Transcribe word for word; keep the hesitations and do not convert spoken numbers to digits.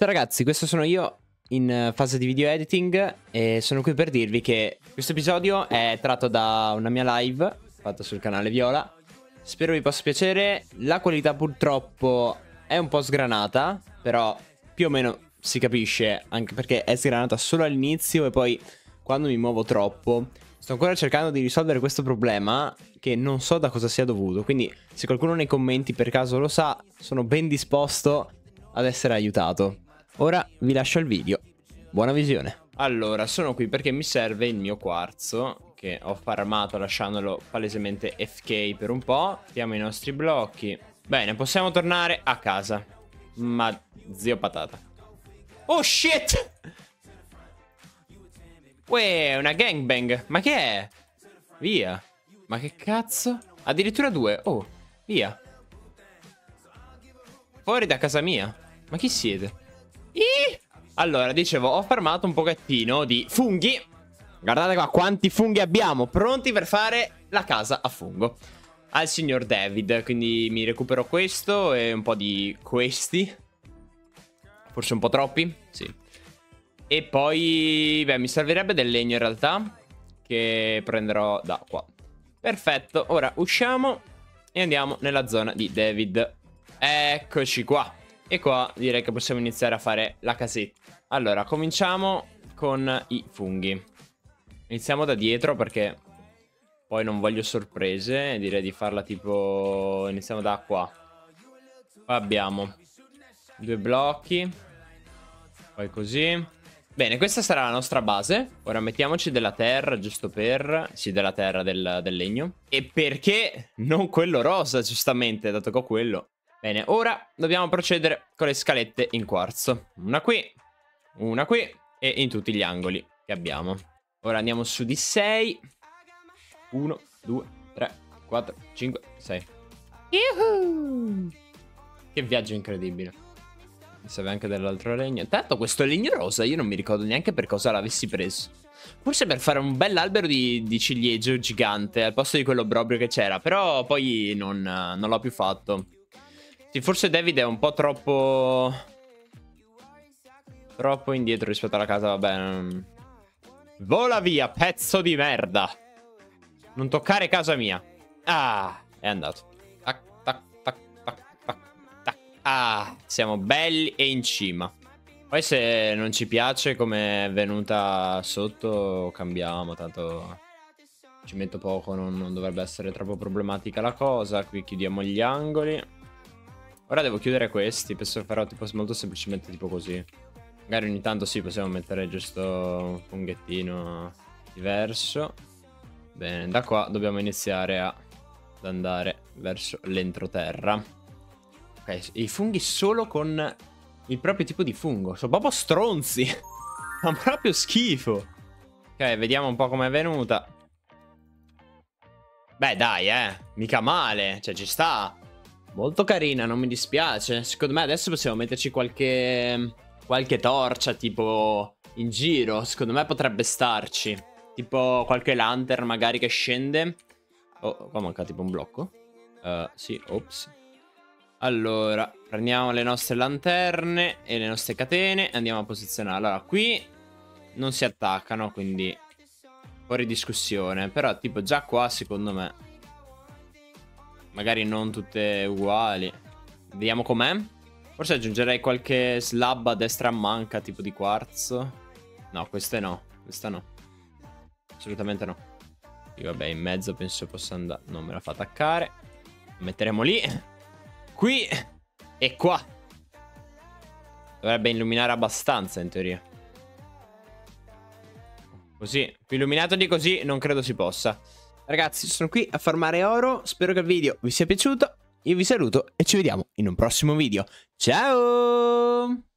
Ciao ragazzi, questo sono io in fase di video editing e sono qui per dirvi che questo episodio è tratto da una mia live fatta sul canale Viola. Spero vi possa piacere. La qualità purtroppo è un po' sgranata, però più o meno si capisce, anche perché è sgranata solo all'inizio e poi quando mi muovo troppo. Sto ancora cercando di risolvere questo problema che non so da cosa sia dovuto, quindi se qualcuno nei commenti per caso lo sa, sono ben disposto ad essere aiutato. Ora vi lascio il video. Buona visione. Allora, sono qui perché mi serve il mio quarzo, che ho farmato lasciandolo palesemente A F K per un po'. Mettiamo i nostri blocchi. Bene, possiamo tornare a casa. Ma zio patata. Oh shit! Uè, una gangbang. Ma che è? Via. Ma che cazzo? Addirittura due. Oh, via. Fuori da casa mia. Ma chi siete? Ih! Allora, dicevo, ho farmato un pochettino di funghi. Guardate qua quanti funghi abbiamo, pronti per fare la casa a fungo al signor David. Quindi mi recupero questo e un po' di questi. Forse un po' troppi, sì. E poi, beh, mi servirebbe del legno in realtà, che prenderò da qua. Perfetto, ora usciamo e andiamo nella zona di David. Eccoci qua. E qua direi che possiamo iniziare a fare la casetta. Allora, cominciamo con i funghi. Iniziamo da dietro perché poi non voglio sorprese. Direi di farla tipo... Iniziamo da qua. Qua abbiamo due blocchi. Poi così. Bene, questa sarà la nostra base. Ora mettiamoci della terra, giusto per... Sì, della terra, del, del legno. E perché non quello rosa, giustamente, dato che ho quello. Bene, ora dobbiamo procedere con le scalette in quarzo. Una qui, una qui e in tutti gli angoli che abbiamo. Ora andiamo su di sei. uno, due, tre, quattro, cinque, sei. Yuhu! Che viaggio incredibile. Mi serve anche dell'altro legno. Tanto questo legno rosa io non mi ricordo neanche per cosa l'avessi preso. Forse per fare un bell'albero di, di ciliegio gigante al posto di quello proprio che c'era. Però poi non, non l'ho più fatto. Sì, forse David è un po' troppo... Troppo indietro rispetto alla casa, vabbè. Vola via, pezzo di merda. Non toccare casa mia. Ah, è andato. Tac, tac, tac, tac, tac, tac. Ah, siamo belli e in cima. Poi se non ci piace come è venuta sotto, cambiamo, tanto ci metto poco, non, non dovrebbe essere troppo problematica la cosa. Qui chiudiamo gli angoli. Ora devo chiudere questi, penso che farò tipo molto semplicemente tipo così. Magari ogni tanto sì, possiamo mettere giusto un funghettino diverso. Bene, da qua dobbiamo iniziare a, ad andare verso l'entroterra. Ok, i funghi solo con il proprio tipo di fungo. Sono proprio stronzi. Fa proprio schifo. Ok, vediamo un po' com'è venuta. Beh, dai, eh. Mica male, cioè ci sta. Molto carina, non mi dispiace. Secondo me adesso possiamo metterci qualche qualche torcia tipo in giro. Secondo me potrebbe starci. Tipo qualche lantern magari che scende. Oh, qua manca tipo un blocco. uh, Sì, ops. Allora, prendiamo le nostre lanterne e le nostre catene e andiamo a posizionare. Allora, qui non si attaccano, quindi fuori discussione. Però tipo già qua secondo me magari non tutte uguali. Vediamo com'è. Forse aggiungerei qualche slab a destra a manca, tipo di quarzo. No, queste no. Questa no. Assolutamente no. Qui vabbè, in mezzo penso possa andare. Non me la fa attaccare. Lo metteremo lì. Qui. E qua. Dovrebbe illuminare abbastanza in teoria. Così. Più illuminato di così non credo si possa. Ragazzi, sono qui a farmare oro. Spero che il video vi sia piaciuto. Io vi saluto e ci vediamo in un prossimo video. Ciao!